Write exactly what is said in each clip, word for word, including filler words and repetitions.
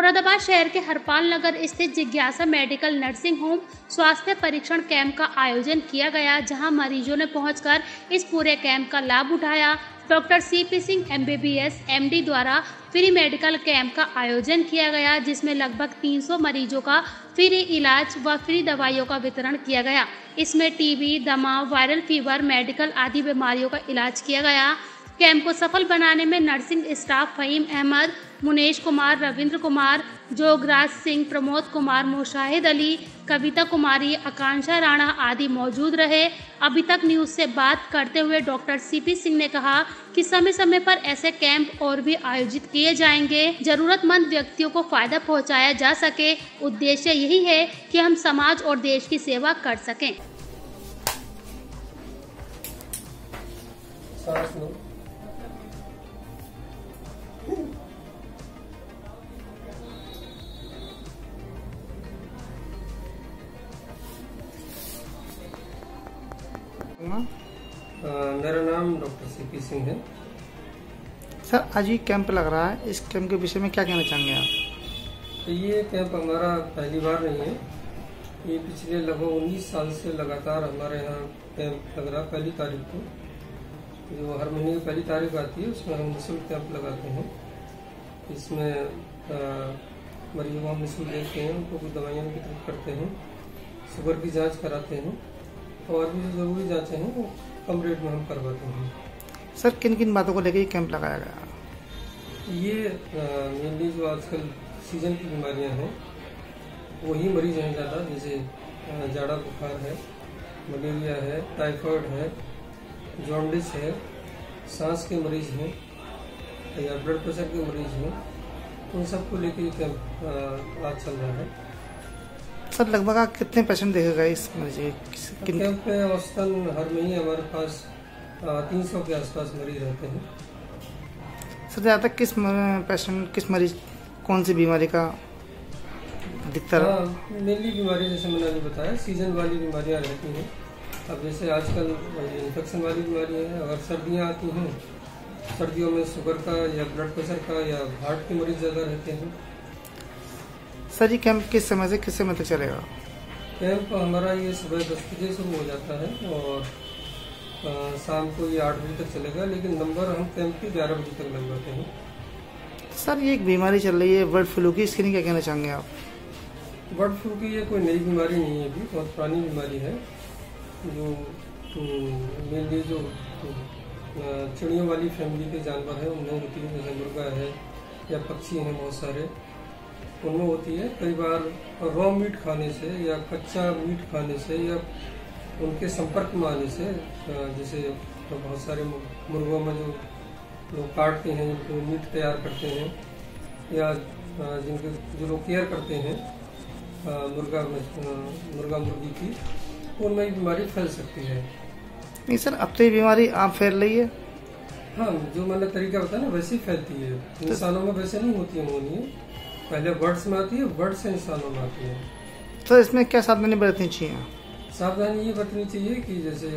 मुरादाबाद शहर के हरपाल नगर स्थित जिज्ञासा मेडिकल नर्सिंग होम स्वास्थ्य परीक्षण कैंप का आयोजन किया गया, जहां मरीजों ने पहुंचकर इस पूरे कैंप का लाभ उठाया। Doctor C P Singh MBBS MD द्वारा फ्री मेडिकल कैंप का आयोजन किया गया, जिसमें लगभग तीन सौ मरीजों का फ्री इलाज व फ्री दवाइयों का वितरण किया गया। इसमें टीबी, दमा, वायरल फीवर, मेडिकल आदि बीमारियों का इलाज किया गया। कैंप को सफल बनाने में नर्सिंग स्टाफ फहीम अहमद, मुनेश कुमार, रविंद्र कुमार, जोगराज सिंह, प्रमोद कुमार, मुशाहिद अली, कविता कुमारी, आकांक्षा राणा आदि मौजूद रहे। अभी तक न्यूज़ से बात करते हुए डॉक्टर सीपी सिंह ने कहा कि समय समय पर ऐसे कैंप और भी आयोजित किए जाएंगे, जरूरतमंद व्यक्तियों को फायदा पहुंचाया जा सके। उद्देश्य यही है कि हम समाज और देश की सेवा कर सकें। मेरा नाम डॉक्टर सीपी सिंह है। सर, आज ये कैंप लग रहा है, इस कैंप के विषय में क्या कहना चाहेंगे आप? तो ये कैंप हमारा पहली बार नहीं है, ये पिछले लगभग उन्नीस साल से लगातार हमारे यहाँ कैंप लग रहा है। पहली तारीख को जो हर महीने की पहली तारीख आती है, उसमें हम निःशुल्क कैंप लगाते हैं। इसमें मरीजों को हम निःशुल्क देखते हैं, उनको कुछ दवाइयाँ वितरित करते हैं, शुगर की जाँच कराते हैं और भी जो जरूरी जाँचें हैं वो कम रेट में हम करवाते हैं। सर, किन किन बातों को लेकर ये कैंप लगाया गया? ये मेनली जो आजकल सीजन की बीमारियां हैं वही मरीज हैं ज़्यादा, जैसे जाड़ा बुखार है, मलेरिया है, टाइफाइड है, जॉन्डिस है, सांस के मरीज हैं या ब्लड प्रेशर के मरीज हैं, उन सबको लेकर ये कैंप आज चल रहा है। सर, लगभग आप कितने पेशेंट देखेगा इस मरीज? कैंप में औसतन हर महीने हमारे पास तीन सौ के आसपास मरीज रहते हैं। सर, ज़्यादा किस पेशेंट, किस मरीज, कौन सी बीमारी का दिखता है? हाँ, मेनली बीमारी जैसे मैंने अभी बताया, सीजन वाली बीमारियां रहती हैं। अब जैसे आजकल इन्फेक्शन वाली बीमारी है, अगर सर्दियां आती हैं, सर्दियों में शुगर का या ब्लड प्रेशर का या हार्ट के मरीज ज़्यादा रहते हैं। सर, ये कैंप किस समय से किस समय तक चलेगा? कैंप हमारा ये सुबह दस बजे शुरू हो जाता है और आ, शाम को ये आठ बजे तक चलेगा, लेकिन नंबर हम कैंप के ग्यारह बजे तक लगवाते हैं। सर, ये एक बीमारी चल रही है बर्ड फ्लू की, इसके लिए क्या कहना चाहेंगे आप? बर्ड फ्लू की ये कोई नई बीमारी नहीं है, अभी बहुत पुरानी बीमारी है। जो मेनली जो चिड़ियों वाली फैमिली के जानवर हैं उनमें होती है, जैसे मुर्गा है या पक्षी हैं बहुत सारे, उनमें होती है। कई बार रॉ मीट खाने से या कच्चा मीट खाने से या उनके संपर्क में आने से, जैसे तो बहुत सारे मुर्गों में जो लोग काटते हैं, जो मीट तैयार करते हैं या जिनके जो लोग केयर करते हैं मुर्गा मुर्गा मुर्गी की, उनमें बीमारी फैल सकती है। नहीं सर, अब तो ये बीमारी आप फैल रही है? हाँ, जो मैंने तरीका बताया ना वैसे ही फैलती है। इंसानों में वैसे नहीं होती है, पहले बर्ड्स में आती है, बर्ड से इंसानों में आती है। तो इसमें क्या सावधानी बरतनी चाहिए? सावधानी ये बरतनी चाहिए कि जैसे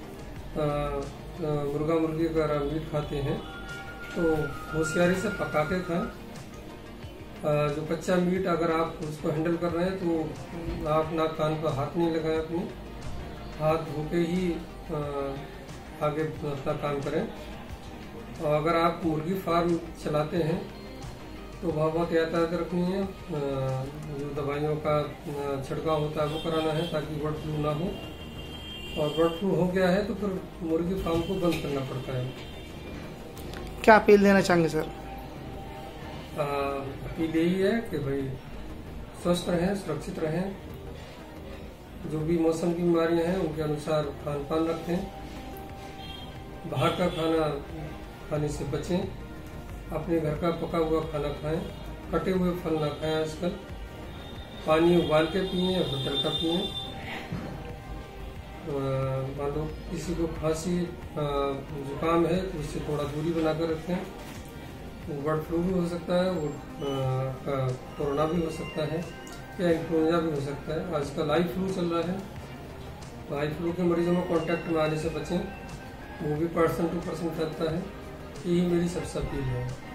मुर्गा मुर्गी अगर मीट खाते हैं तो होशियारी से पका के खाएं। जो कच्चा मीट अगर आप उसको हैंडल कर रहे हैं तो आप नाक कान पर हाथ नहीं लगाएं, अपने हाथ धो के ही आगे अपना काम करें। और अगर आप मुर्गी फार्म चलाते हैं तो वहाँ बहुत यातायात रखनी है, जो दवाइयों का छिड़काव होता है वो कराना है ताकि बर्ड फ्लू ना हो। और बर्ड फ्लू हो गया है तो फिर मुर्गी फार्म को बंद करना पड़ता है। क्या अपील देना चाहेंगे सर? अपील यही है कि भाई स्वस्थ रहें, सुरक्षित रहें, जो भी मौसम की बीमारियां हैं उनके अनुसार खान पान रखें, बाहर का खाना खाने से बचें, अपने घर का पका हुआ खाना खाएं, कटे हुए फल ना खाएं आजकल, पानी उबाल के पिए या फिर तड़का पिए। मान लो किसी को खांसी जुकाम है तो उससे थोड़ा दूरी बनाकर रखें। बर्ड फ्लू भी हो सकता है, वो कोरोना भी हो सकता है या इन्फ्लुएंजा भी हो सकता है। आजकल आई फ्लू चल रहा है, आई फ्लू के मरीजों में कांटेक्ट में आने से बचें, वो भी पर्सन टू पर्सन फैलता है। यही मेरी सबसे अपील है।